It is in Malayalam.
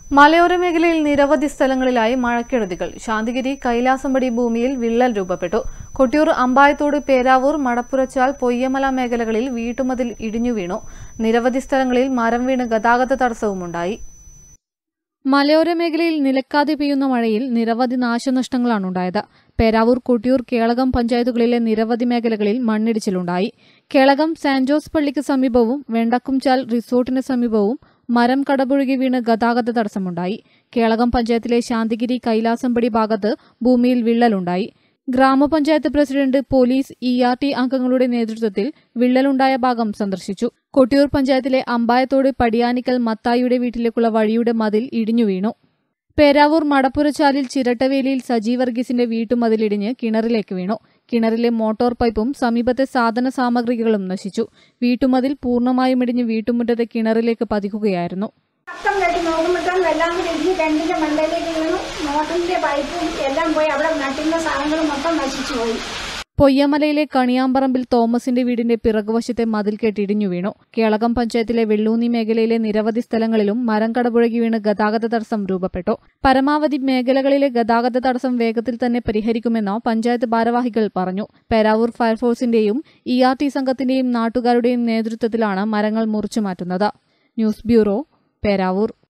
മലയോര മേഖലയിൽ നിരവധി സ്ഥലങ്ങളിലായി മഴക്കെടുതികൾ. ശാന്തിഗിരി കൈലാസമ്പടി ഭൂമിയിൽ വിള്ളൽ രൂപപ്പെട്ടു. കൊട്ടിയൂർ അമ്പായത്തോട് പേരാവൂർ മടപ്പുരച്ചാൽ പൊയ്യമല മേഖലകളിൽ വീട്ടുമതിൽ ഇടിഞ്ഞു വീണു. നിരവധി സ്ഥലങ്ങളിൽ മരം വീണ് ഗതാഗത തടസ്സവുമുണ്ടായി. മലയോര മേഖലയിൽ നിലക്കാതെ പെയ്യുന്ന മഴയിൽ നിരവധി നാശനഷ്ടങ്ങളാണ് ഉണ്ടായത്. പേരാവൂർ, കൊട്ടിയൂർ, കേളകം പഞ്ചായത്തുകളിലെ നിരവധി മേഖലകളിൽ മണ്ണിടിച്ചിലുണ്ടായി. കേളകം സെന്റ് ജോസ് പള്ളിക്ക് സമീപവും വെണ്ടക്കുംചാൽ റിസോർട്ടിന് സമീപവും മരം കടപുഴകി വീണ് ഗതാഗത തടസ്സമുണ്ടായി. കേളകം പഞ്ചായത്തിലെ ശാന്തിഗിരി കൈലാസമ്പടി ഭാഗത്ത് ഭൂമിയിൽ വിള്ളലുണ്ടായി. ഗ്രാമപഞ്ചായത്ത് പ്രസിഡന്റ്, പോലീസ്, ERT അംഗങ്ങളുടെ നേതൃത്വത്തിൽ വിള്ളലുണ്ടായ ഭാഗം സന്ദർശിച്ചു. കൊട്ടിയൂർ പഞ്ചായത്തിലെ അമ്പായത്തോട് പടിയാനിക്കൽ മത്തായിയുടെ വീട്ടിലേക്കുള്ള വഴിയുടെ മതിൽ ഇടിഞ്ഞു വീണു. പേരാവൂർ മടപ്പുരച്ചാലിൽ ചിരട്ടവേലിയിൽ സജി വർഗീസിന്റെ വീട്ടുമതിലിടിഞ്ഞ് കിണറിലേക്ക് വീണു. കിണറിലെ മോട്ടോർ പൈപ്പും സമീപത്തെ സാധന സാമഗ്രികളും നശിച്ചു. വീട്ടുമതിൽ പൂർണ്ണമായും ഇടിഞ്ഞ് വീട്ടുമുറ്റത്തെ കിണറിലേക്ക് പതിക്കുകയായിരുന്നു. പൊയ്യമലയിലെ കണിയാമ്പറമ്പിൽ തോമസിന്റെ വീടിന്റെ പിറകുവശത്തെ മതിൽക്കെട്ട് ഇടിഞ്ഞു വീണു. കേളകം പഞ്ചായത്തിലെ വെള്ളൂന്നി മേഖലയിലെ നിരവധി സ്ഥലങ്ങളിലും മരം കടപുഴകി വീണ് ഗതാഗത തടസ്സം രൂപപ്പെട്ടു. പരമാവധി മേഖലകളിലെ ഗതാഗത തടസ്സം വേഗത്തിൽ തന്നെ പരിഹരിക്കുമെന്ന് പഞ്ചായത്ത് ഭാരവാഹികൾ പറഞ്ഞു. പേരാവൂർ ഫയർഫോഴ്സിന്റെയും ERT സംഘത്തിന്റെയും നാട്ടുകാരുടെയും നേതൃത്വത്തിലാണ് മരങ്ങൾ മുറിച്ചുമാറ്റുന്നത്. News bureau, Peravoor.